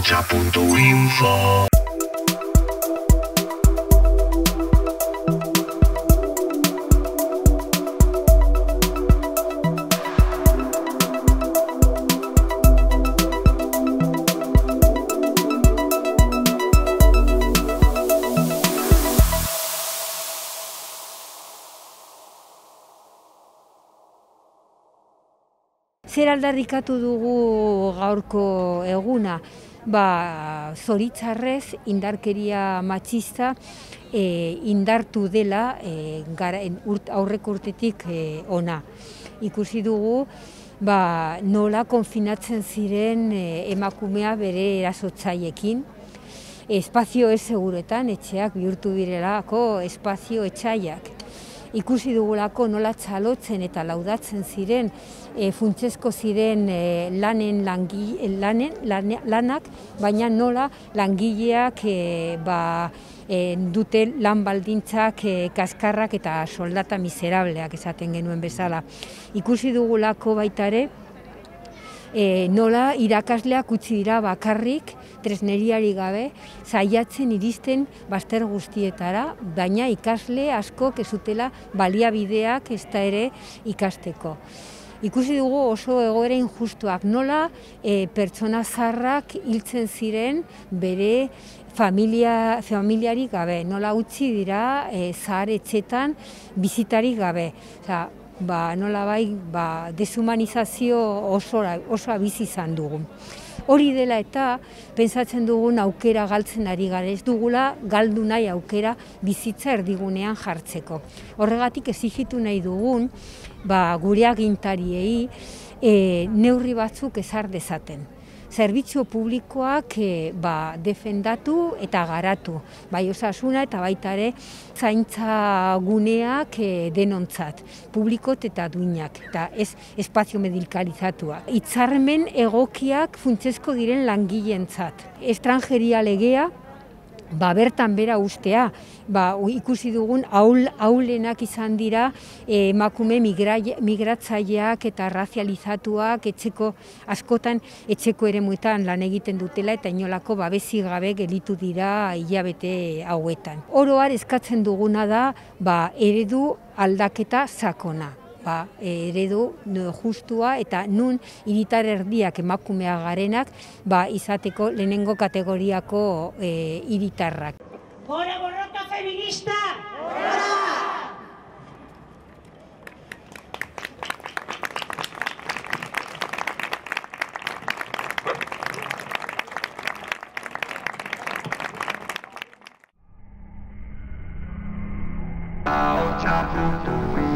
ahotsa.info. Zer aldarrikatu dugu gaurko eguna? Zoritzarrez indarkeria matxista indartu dela aurreko urtetik ona. Ikusi dugu nola konfinatzen ziren emakumea bere erasotzaileekin. Espazio ez seguretan etxeak bihurtu direlako espazio etsaiak. Ikusi dugulako nola txalotzen eta laudatzen ziren funtsezko ziren lanak, baina nola langileak dute lan baldintzak kaskarrak eta soldata miserableak esaten genuen bezala. Ikusi dugulako baita ere nola irakasleak utzi dira bakarrik, tresneriari gabe, saiatzen iristen bazter guztietara, baina ikasle askok ez zutela baliabideak ez da ere ikasteko. Ikusi dugu oso egoera injustuak, nola pertsona zaharrak hiltzen ziren bere familiari gabe, nola utzi dira zahar etxetan bizitarik gabe. Deshumanizazio osoa bizi izan dugu. Hori dela eta pentsatzen dugun aukera galtzen ari gara, ez dugula galdu nahi aukera bizitza erdigunean jartzeko. Horregatik exijitu nahi dugun gure agintariei neurri batzuk ezar dezaten. Zerbitzu publikoak defendatu eta garatu, bai osasuna eta baita ere zaintza guneak denontzat, publikot eta duinak, eta ez espazio medikalizatua. Hitzarmen egokiak funtsezko diren langileentzat. Estranjeria legea, bertan bera ustea, ikusi dugun ahulenak izan dira emakume migratzaileak eta razializatuak askotan etxeko eremuetan lan egiten dutela eta inolako babesi gabe gelditu dira hilabete hauetan. Oro har eskatzen duguna da eredu aldaketa sakona. Eredu justua eta nun hiritar erdiak emakumea garenak izateko lehenengo kategoriako hiritarrak. Gora borroka feminista! Gora! ahotsa.info